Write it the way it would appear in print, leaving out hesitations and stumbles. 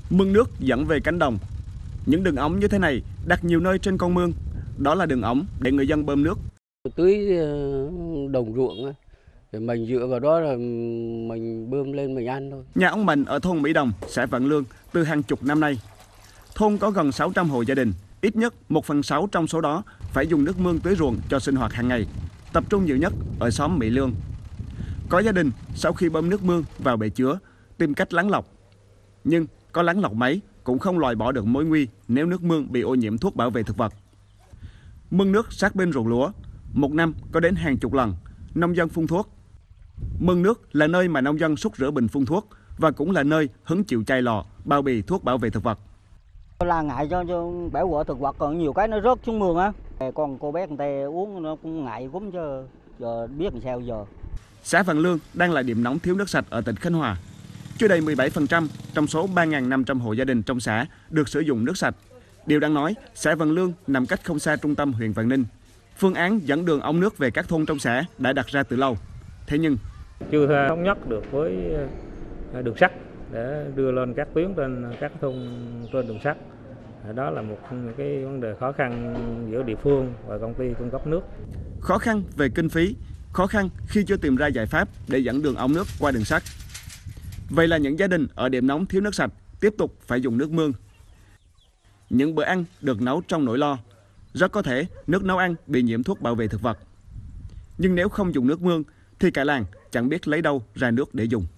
Mương nước dẫn về cánh đồng. Những đường ống như thế này đặt nhiều nơi trên con mương. Đó là đường ống để người dân bơm nước. Tưới đồng ruộng thì mình dựa vào đó là mình bơm lên mình ăn thôi. Nhà ông Mạnh ở thôn Mỹ Đồng, xã Vạn Lương từ hàng chục năm nay. Thôn có gần 600 hộ gia đình, ít nhất 1/6 trong số đó phải dùng nước mương tưới ruộng cho sinh hoạt hàng ngày, tập trung nhiều nhất ở xóm Mỹ Lương. Có gia đình sau khi bơm nước mương vào bể chứa tìm cách lắng lọc, nhưng có lắng lọc mấy cũng không loại bỏ được mối nguy nếu nước mương bị ô nhiễm thuốc bảo vệ thực vật. Mương nước sát bên ruộng lúa, một năm có đến hàng chục lần nông dân phun thuốc. Mương nước là nơi mà nông dân xúc rửa bình phun thuốc và cũng là nơi hứng chịu chai lọ, bao bì thuốc bảo vệ thực vật. Là ngại cho bảo vệ thực vật, còn nhiều cái nó rớt xuống mương á. Còn cô bé người ta uống nó cũng ngại gốm chứ giờ biết làm sao giờ. Xã Vạn Lương đang là điểm nóng thiếu nước sạch ở tỉnh Khánh Hòa. Chưa đầy 17% trong số 3.500 hộ gia đình trong xã được sử dụng nước sạch. Điều đáng nói, xã Vạn Lương nằm cách không xa trung tâm huyện Vạn Ninh. Phương án dẫn đường ống nước về các thôn trong xã đã đặt ra từ lâu. Thế nhưng chưa thống nhất được với đường sắt để đưa lên các tuyến trên các thôn trên đường sắt. Đó là một cái vấn đề khó khăn giữa địa phương và công ty cung cấp nước. khó khăn về kinh phí, khó khăn khi chưa tìm ra giải pháp để dẫn đường ống nước qua đường sắt. Vậy là những gia đình ở điểm nóng thiếu nước sạch tiếp tục phải dùng nước mương. Những bữa ăn được nấu trong nỗi lo, rất có thể nước nấu ăn bị nhiễm thuốc bảo vệ thực vật. Nhưng nếu không dùng nước mương thì cả làng chẳng biết lấy đâu ra nước để dùng.